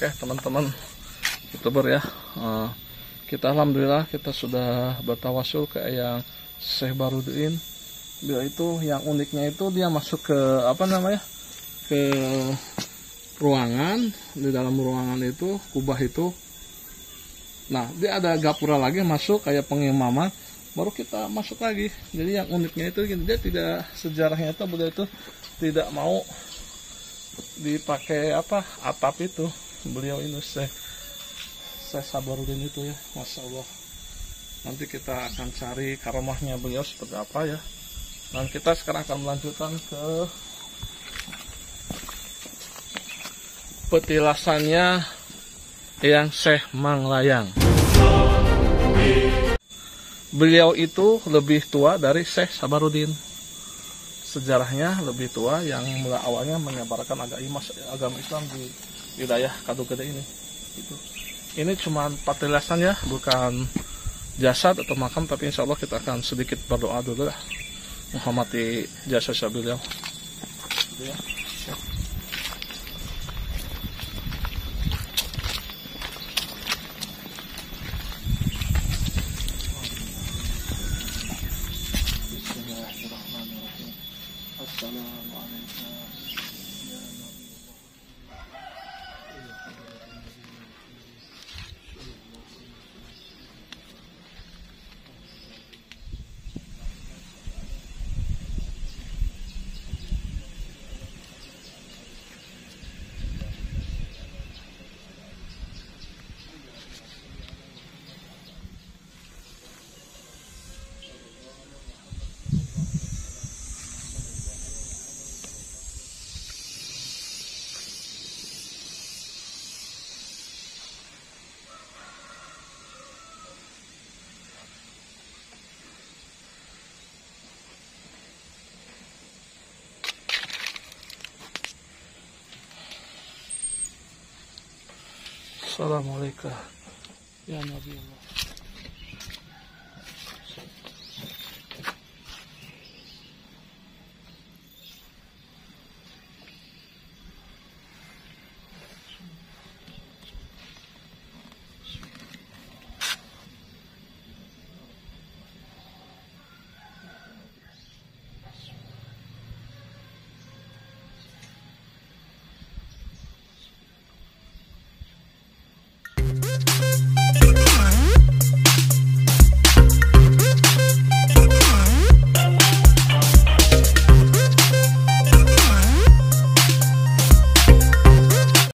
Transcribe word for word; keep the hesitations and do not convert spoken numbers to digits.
Oke teman-teman YouTuber ya, uh, kita alhamdulillah kita sudah bertawasul ke yang Syekh Barudin. Beliau itu yang uniknya itu dia masuk ke apa namanya ke ruangan, di dalam ruangan itu kubah itu, nah dia ada gapura lagi masuk kayak pengimaman, baru kita masuk lagi. Jadi yang uniknya itu dia tidak, sejarahnya itu beliau itu tidak mau dipakai apa atap itu. Beliau ini Syekh Syekh Sabarudin itu ya, Masya Allah. Nanti kita akan cari karomahnya beliau seperti apa ya. Dan kita sekarang akan melanjutkan ke petilasannya yang Syekh Manglayang. Beliau itu lebih tua dari Syekh Sabarudin. Sejarahnya lebih tua, yang mula awalnya menyebarkan agama Islam di wilayah Kadugede ini. Itu. Ini cuma petilasan ya, bukan jasad atau makam, tapi insya Allah kita akan sedikit berdoa dulu lah, menghormati jasa beliau. Gitu ya. Bismillahirrahmanirrahim. Assalamualaikum. Assalamualaikum ya Nabi Allah.